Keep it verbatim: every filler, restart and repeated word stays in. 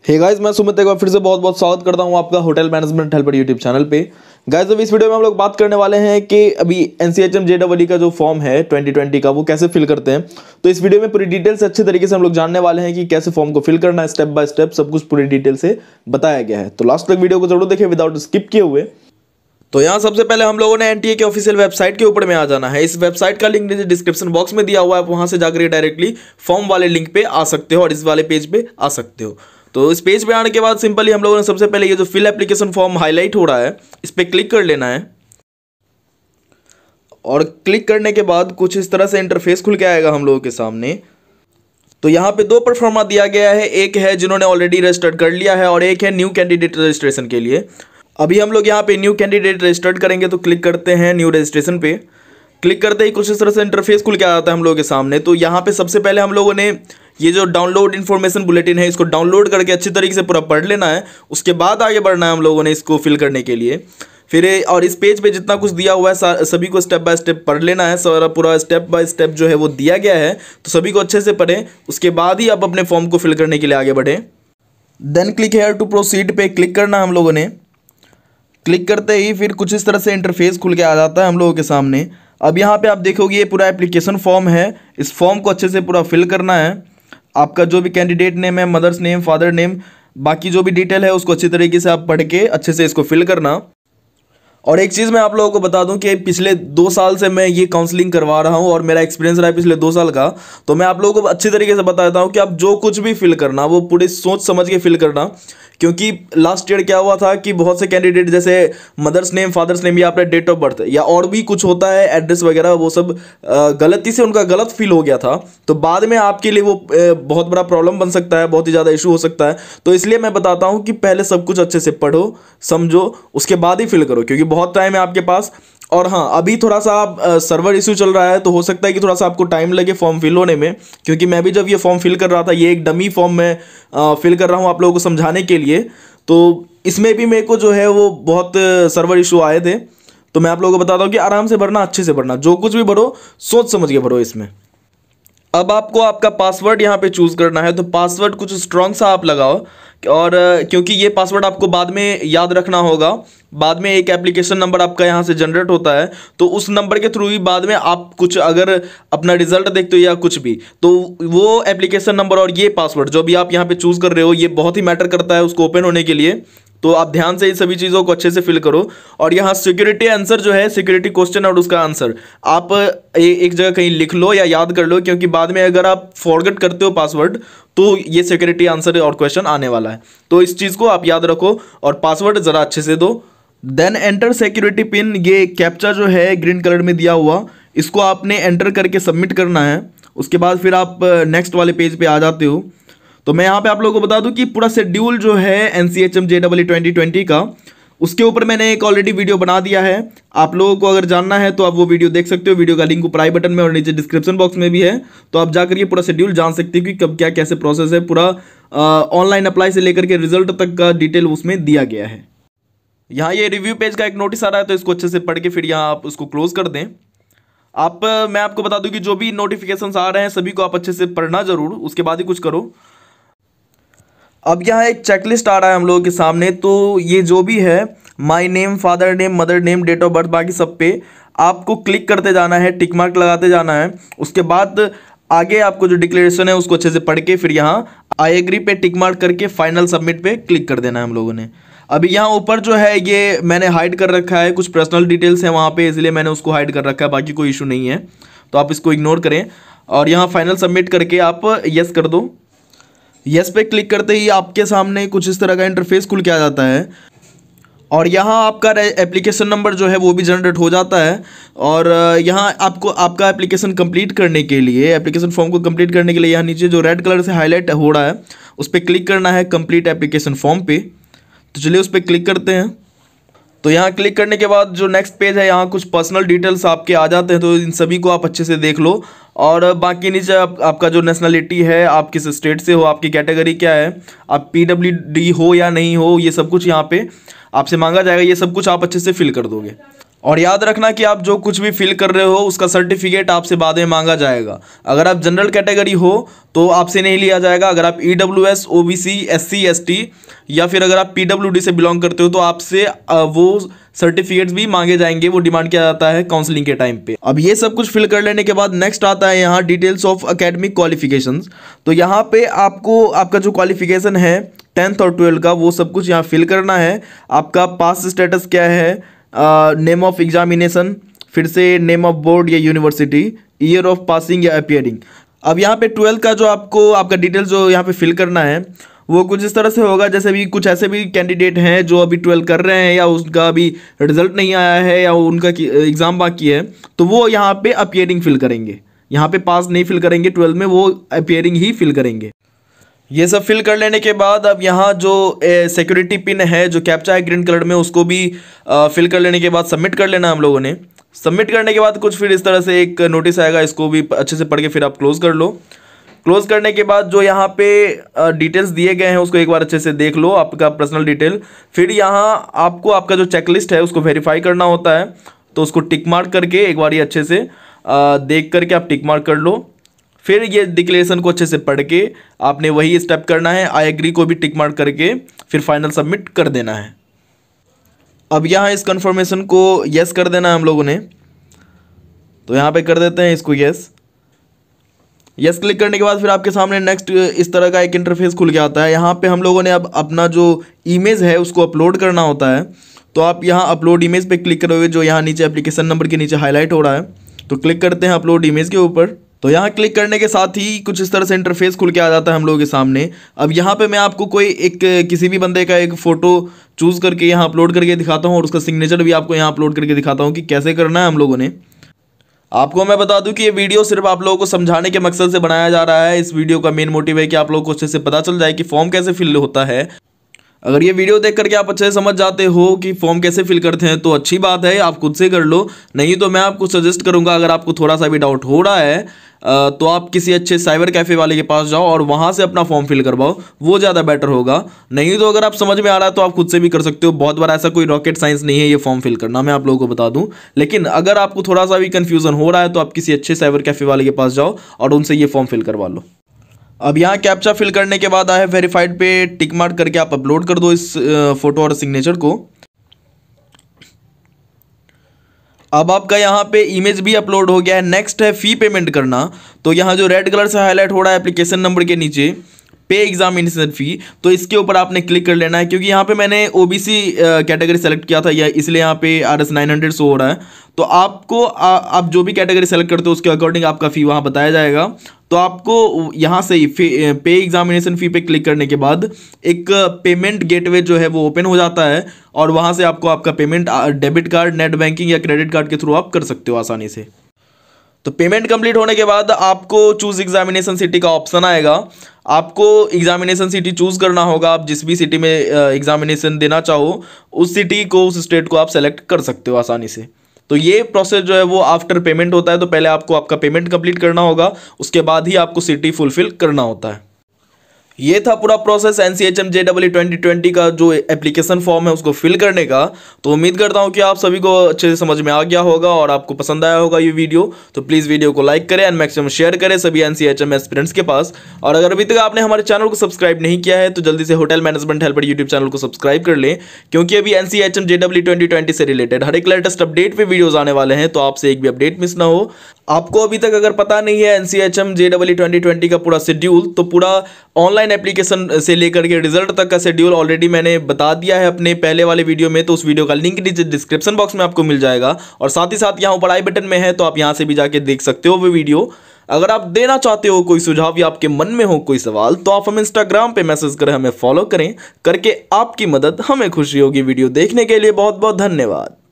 Hey guys, मैं सुमित एक बार फिर से बहुत बहुत स्वागत करता हूं आपका hotel management helper YouTube channel पे। गाइस, अब इस वीडियो में हम लोग बात करने वाले हैं कि अभी एनसीएचएम जेईई का जो फॉर्म है ट्वेंटी ट्वेंटी का वो कैसे फिल करते हैं। तो इस वीडियो में पूरी डिटेल से अच्छे तरीके से हम लोग जानने वाले हैं कि कैसे फॉर्म को फिल करना है, स्टेप बाय स्टेप सब कुछ पूरी डिटेल से बताया गया है। तो लास्ट तक वीडियो को जरूर देखें विदाउट स्किप किए हुए। तो यहाँ सबसे पहले हम लोगों ने एनटीए के ऑफिशियल वेबसाइट के ऊपर में आ जाना है। इस वेबसाइट का लिंक नीचे डिस्क्रिप्शन बॉक्स में दिया हुआ है, वहां से जाकर डायरेक्टली फॉर्म वाले लिंक पे आ सकते हो और इस वाले पेज पे आ सकते हो। तो इस पेज पे आने के बाद सिंपली हम लोगों ने सबसे पहले ये जो फिल एप्लीकेशन फॉर्म हाईलाइट हो रहा है इस पर क्लिक कर लेना है और क्लिक करने के बाद कुछ इस तरह से इंटरफेस खुल के आएगा हम लोगों के सामने। तो यहाँ पे दो परफॉर्मा दिया गया है, एक है जिन्होंने ऑलरेडी रजिस्टर्ड कर लिया है और एक है न्यू कैंडिडेट रजिस्ट्रेशन के लिए। अभी हम लोग यहाँ पे न्यू कैंडिडेट रजिस्टर्ड करेंगे तो क्लिक करते हैं न्यू रजिस्ट्रेशन पे। क्लिक करते ही कुछ इस तरह से इंटरफेस खुल के आ जाता है हम लोगों के सामने। तो यहाँ पे सबसे पहले हम लोगों ने ये जो डाउनलोड इन्फॉर्मेशन बुलेटिन है इसको डाउनलोड करके अच्छी तरीके से पूरा पढ़ लेना है। उसके बाद आगे बढ़ना है हम लोगों ने इसको फिल करने के लिए। फिर और इस पेज पे जितना कुछ दिया हुआ है सभी को स्टेप बाय स्टेप पढ़ लेना है। सारा पूरा स्टेप बाय स्टेप जो है वो दिया गया है, तो सभी को अच्छे से पढ़ें। उसके बाद ही आप अपने फॉर्म को फिल करने के लिए आगे बढ़ें। Then click here to proceed पे क्लिक करना है हम लोगों ने। क्लिक करते ही फिर कुछ इस तरह से इंटरफेस खुल के आ जाता है हम लोगों के सामने। अब यहाँ पे आप देखोगे ये पूरा एप्लीकेशन फॉर्म है। इस फॉर्म को अच्छे से पूरा फिल करना है। आपका जो भी कैंडिडेट नेम है, मदर्स नेम, फादर नेम, बाकी जो भी डिटेल है उसको अच्छी तरीके से आप पढ़ के अच्छे से इसको फिल करना। और एक चीज़ मैं आप लोगों को बता दूं कि पिछले दो साल से मैं ये काउंसलिंग करवा रहा हूं और मेरा एक्सपीरियंस रहा है पिछले दो साल का। तो मैं आप लोगों को अच्छी तरीके से बता देता हूं कि आप जो कुछ भी फिल करना वो पूरी सोच समझ के फिल करना। क्योंकि लास्ट ईयर क्या हुआ था कि बहुत से कैंडिडेट जैसे मदर्स नेम, फादर्स नेम या अपने डेट ऑफ बर्थ या और भी कुछ होता है एड्रेस वगैरह, वो सब गलती से उनका गलत फिल हो गया था। तो बाद में आपके लिए वो बहुत बड़ा प्रॉब्लम बन सकता है, बहुत ही ज़्यादा इशू हो सकता है। तो इसलिए मैं बताता हूँ कि पहले सब कुछ अच्छे से पढ़ो, समझो, उसके बाद ही फिल करो, क्योंकि बहुत टाइम है आपके पास। और हाँ, अभी थोड़ा सा आप सर्वर इशू चल रहा है तो हो सकता है कि थोड़ा सा आपको टाइम लगे फॉर्म फिल होने में। क्योंकि मैं भी जब ये फॉर्म फिल कर रहा था, ये एक डमी फॉर्म में फिल कर रहा हूँ आप लोगों को समझाने के लिए, तो इसमें भी मेरे को जो है वो बहुत सर्वर इशू आए थे। तो मैं आप लोगों को बताता हूँ कि आराम से भरना, अच्छे से भरना, जो कुछ भी भरो सोच समझ के भरो इसमें। अब आपको आपका पासवर्ड यहाँ पे चूज़ करना है। तो पासवर्ड कुछ स्ट्रॉन्ग सा आप लगाओ, और क्योंकि ये पासवर्ड आपको बाद में याद रखना होगा। बाद में एक एप्लीकेशन नंबर आपका यहाँ से जनरेट होता है, तो उस नंबर के थ्रू ही बाद में आप कुछ अगर अपना रिजल्ट देखते हो या कुछ भी, तो वो एप्लीकेशन नंबर और ये पासवर्ड जो भी आप यहाँ पे चूज़ कर रहे हो ये बहुत ही मैटर करता है उसको ओपन होने के लिए। तो आप ध्यान से इन सभी चीज़ों को अच्छे से फिल करो। और यहाँ सिक्योरिटी आंसर जो है, सिक्योरिटी क्वेश्चन और उसका आंसर आप एक जगह कहीं लिख लो या याद कर लो, क्योंकि बाद में अगर आप फॉरगेट करते हो पासवर्ड तो ये सिक्योरिटी आंसर और क्वेश्चन आने वाला है। तो इस चीज़ को आप याद रखो और पासवर्ड ज़रा अच्छे से दो। देन एंटर सिक्योरिटी पिन, ये कैप्चा जो है ग्रीन कलर में दिया हुआ, इसको आपने एंटर करके सबमिट करना है। उसके बाद फिर आप नेक्स्ट वाले पेज पे आ जाते हो। तो मैं यहाँ पे आप लोगों को बता दूं कि पूरा शेड्यूल जो है एनसीएचएम जेईई ट्वेंटी ट्वेंटी का, उसके ऊपर मैंने एक ऑलरेडी वीडियो बना दिया है। आप लोगों को अगर जानना है तो आप वो वीडियो देख सकते हो। वीडियो का लिंक ऊपर आई बटन में और नीचे डिस्क्रिप्शन बॉक्स में भी है। तो आप जाकर ये पूरा शेड्यूल जान सकते हो कि कब क्या कैसे प्रोसेस है। पूरा ऑनलाइन अप्लाई से लेकर के रिजल्ट तक का डिटेल उसमें दिया गया है। यहाँ ये रिव्यू पेज का एक नोटिस आ रहा है, तो इसको अच्छे से पढ़ के फिर यहाँ आप उसको क्लोज कर दें। आप मैं आपको बता दूं कि जो भी नोटिफिकेशंस आ रहे हैं सभी को आप अच्छे से पढ़ना जरूर, उसके बाद ही कुछ करो। अब यहाँ एक चेकलिस्ट आ रहा है हम लोगों के सामने। तो ये जो भी है, my name, father name, mother name, date of birth, बाकी सब पे आपको क्लिक करते जाना है, टिक मार्क लगाते जाना है। उसके बाद आगे आपको जो डिक्लेरेशन है उसको अच्छे से पढ़ के फिर यहाँ आई एग्री पे टिक मार्क करके फाइनल सबमिट पे क्लिक कर देना है हम लोगों ने। अभी यहाँ ऊपर जो है ये मैंने हाइड कर रखा है, कुछ पर्सनल डिटेल्स हैं वहाँ पे, इसलिए मैंने उसको हाइड कर रखा है, बाकी कोई इशू नहीं है। तो आप इसको इग्नोर करें और यहाँ फाइनल सबमिट करके आप यस कर दो। यस पे क्लिक करते ही आपके सामने कुछ इस तरह का इंटरफेस खुल के आ जाता है और यहाँ आपका एप्लीकेशन नंबर जो है वो भी जनरेट हो जाता है। और यहाँ आपको आपका एप्लीकेशन कंप्लीट करने के लिए, एप्लीकेशन फॉर्म को कंप्लीट करने के लिए यहाँ नीचे जो रेड कलर से हाईलाइट हो रहा है उस पर क्लिक करना है, कंप्लीट एप्लीकेशन फॉर्म पे। तो चलिए उस पर क्लिक करते हैं। तो यहाँ क्लिक करने के बाद जो नेक्स्ट पेज है, यहाँ कुछ पर्सनल डिटेल्स आपके आ जाते हैं। तो इन सभी को आप अच्छे से देख लो। और बाकी नीचे आप, आपका जो नेशनलिटी है, आप किस स्टेट से हो, आपकी कैटेगरी क्या है, आप पीडब्ल्यूडी हो या नहीं हो, ये सब कुछ यहाँ पे आपसे मांगा जाएगा। ये सब कुछ आप अच्छे से फिल कर दोगे। और याद रखना कि आप जो कुछ भी फिल कर रहे हो उसका सर्टिफिकेट आपसे बाद में मांगा जाएगा। अगर आप जनरल कैटेगरी हो तो आपसे नहीं लिया जाएगा। अगर आप E W S, O B C, S C, S T या फिर अगर आप पी डब्ल्यू डी से बिलोंग करते हो तो आपसे वो सर्टिफिकेट्स भी मांगे जाएंगे, वो डिमांड किया जाता है काउंसलिंग के टाइम पे। अब ये सब कुछ फिल कर लेने के बाद नेक्स्ट आता है यहाँ डिटेल्स ऑफ एकेडमिक क्वालिफिकेशंस। तो यहाँ पे आपको आपका जो क्वालिफिकेशन है टेंथ और ट्वेल्थ का वो सब कुछ यहाँ फिल करना है। आपका पास स्टेटस क्या है, नेम ऑफ एग्जामिनेशन, फिर से नेम ऑफ बोर्ड या यूनिवर्सिटी, ईयर ऑफ पासिंग या अपीयरिंग। अब यहाँ पे ट्वेल्थ का जो आपको आपका डिटेल्स जो यहाँ पे फिल करना है वो कुछ इस तरह से होगा, जैसे भी कुछ ऐसे भी कैंडिडेट हैं जो अभी ट्वेल्थ कर रहे हैं या उसका अभी रिजल्ट नहीं आया है या उनका एग्ज़ाम बाकी है, तो वो यहाँ पे अपीयरिंग फिल करेंगे। यहाँ पे पास नहीं फिल करेंगे ट्वेल्थ में, वो अपीयरिंग ही फिल करेंगे। ये सब फिल कर लेने के बाद अब यहाँ जो सिक्योरिटी पिन है जो कैप्चा है ग्रीन कलर में, उसको भी आ, फिल कर लेने के बाद सबमिट कर लेना हम लोगों ने। सबमिट करने के बाद कुछ फिर इस तरह से एक नोटिस आएगा, इसको भी अच्छे से पढ़ के फिर आप क्लोज कर लो। क्लोज करने के बाद जो यहाँ पे डिटेल्स दिए गए हैं उसको एक बार अच्छे से देख लो, आपका पर्सनल डिटेल। फिर यहाँ आपको आपका जो चेकलिस्ट है उसको वेरीफाई करना होता है, तो उसको टिक मार्क करके एक बार ये अच्छे से आ, देख करके आप टिक मार्क कर लो। फिर ये डिक्लेरेशन को अच्छे से पढ़ के आपने वही स्टेप करना है, आई एग्री को भी टिक मार्क करके फिर फाइनल सबमिट कर देना है। अब यहाँ इस कन्फर्मेशन को यस कर देना है हम लोगों ने, तो यहाँ पे कर देते हैं इसको यस। यस क्लिक करने के बाद फिर आपके सामने नेक्स्ट इस तरह का एक इंटरफेस खुल के आता है। यहाँ पे हम लोगों ने अब अपना जो इमेज है उसको अपलोड करना होता है, तो आप यहाँ अपलोड इमेज पे क्लिक करोगे जो यहाँ नीचे एप्लीकेशन नंबर के नीचे हाईलाइट हो रहा है, तो क्लिक करते हैं अपलोड इमेज के ऊपर। तो यहाँ क्लिक करने के साथ ही कुछ इस तरह से इंटरफेस खुल के आ जाता है हम लोगों के सामने। अब यहाँ पे मैं आपको कोई एक किसी भी बंदे का एक फ़ोटो चूज़ करके यहाँ अपलोड करके दिखाता हूँ और उसका सिग्नेचर भी आपको यहाँ अपलोड करके दिखाता हूँ कि कैसे करना है हम लोगों ने। आपको मैं बता दूं कि ये वीडियो सिर्फ आप लोगों को समझाने के मकसद से बनाया जा रहा है। इस वीडियो का मेन मोटिव है कि आप लोगों को अच्छे से पता चल जाए कि फॉर्म कैसे फिल होता है। अगर ये वीडियो देख करके आप अच्छे से समझ जाते हो कि फॉर्म कैसे फिल करते हैं तो अच्छी बात है, आप खुद से कर लो। नहीं तो मैं आपको सजेस्ट करूंगा, अगर आपको थोड़ा सा भी डाउट हो रहा है तो आप किसी अच्छे साइबर कैफ़े वाले के पास जाओ और वहाँ से अपना फॉर्म फिल करवाओ, वो ज़्यादा बेटर होगा। नहीं तो अगर आप समझ में आ रहा है तो आप खुद से भी कर सकते हो। बहुत बार ऐसा कोई रॉकेट साइंस नहीं है ये फॉर्म फिल करना, मैं आप लोगों को बता दूं। लेकिन अगर आपको थोड़ा सा भी कन्फ्यूज़न हो रहा है तो आप किसी अच्छे साइबर कैफ़े वाले के पास जाओ और उनसे ये फॉर्म फिल करवा लो। अब यहाँ कैप्चा फिल करने के बाद आए वेरीफाइड पे टिक मार्क करके आप अपलोड कर दो इस फोटो और सिग्नेचर को। अब आपका यहाँ पे इमेज भी अपलोड हो गया है। नेक्स्ट है फ़ी पेमेंट करना। तो यहाँ जो रेड कलर से हाईलाइट हो रहा है एप्लीकेशन नंबर के नीचे पे एग्जामिनेशन फ़ी, तो इसके ऊपर आपने क्लिक कर लेना है। क्योंकि यहाँ पे मैंने ओबीसी कैटेगरी सेलेक्ट किया था या इसलिए यहाँ पे R S nine hundred show हो रहा है। तो आपको आ, आप जो भी कैटेगरी सेलेक्ट करते हो उसके अकॉर्डिंग आपका फ़ी वहाँ बताया जाएगा। तो आपको यहाँ से ही पे एग्जामिनेशन फ़ी पे क्लिक करने के बाद एक पेमेंट गेटवे जो है वो ओपन हो जाता है और वहाँ से आपको आपका payment debit card, net banking या क्रेडिट कार्ड के थ्रू आप कर सकते हो आसानी से। तो पेमेंट कंप्लीट होने के बाद आपको चूज़ एग्जामिनेशन सिटी का ऑप्शन आएगा। आपको एग्जामिनेशन सिटी चूज़ करना होगा। आप जिस भी सिटी में एग्जामिनेशन देना चाहो उस सिटी को, उस स्टेट को आप सेलेक्ट कर सकते हो आसानी से। तो ये प्रोसेस जो है वो आफ्टर पेमेंट होता है। तो पहले आपको आपका पेमेंट कंप्लीट करना होगा, उसके बाद ही आपको सिटी फुलफिल करना होता है। ये था पूरा process N C H M J double E twenty twenty का जो एप्लीकेशन फॉर्म है उसको फिल करने का। तो उम्मीद करता हूँ कि आप सभी को अच्छे से समझ में आ गया होगा और आपको पसंद आया होगा ये वीडियो। तो प्लीज़ वीडियो को लाइक करें एंड मैक्सिमम शेयर करें सभी N C H M aspirants के पास। और अगर अभी तक आपने हमारे चैनल को सब्सक्राइब नहीं किया है तो जल्दी से hotel management helper YouTube channel को सब्सक्राइब कर लें, क्योंकि अभी N C H M J double E twenty twenty से रिलेटेड हर एक लेटेस्ट अपडेट पे वीडियोस आने वाले हैं। तो आपसे एक भी अपडेट मिस ना हो। आपको अभी तक अगर पता नहीं है N C H M J double E twenty twenty का पूरा शेड्यूल, तो पूरा ऑनलाइन एप्लीकेशन से लेकर के रिजल्ट तक का शेड्यूल ऑलरेडी मैंने बता दिया है अपने पहले वाले वीडियो में। तो उस वीडियो का लिंक नीचे डिस्क्रिप्शन बॉक्स में आपको मिल जाएगा और साथ ही साथ यहाँ ऊपर आई बटन में है, तो आप यहाँ से भी जाके देख सकते हो वो वीडियो। अगर आप देना चाहते हो कोई सुझाव या आपके मन में हो कोई सवाल तो आप हमें इंस्टाग्राम पे मैसेज करें, हमें फॉलो करें। करके आपकी मदद हमें खुशी होगी। वीडियो देखने के लिए बहुत बहुत धन्यवाद।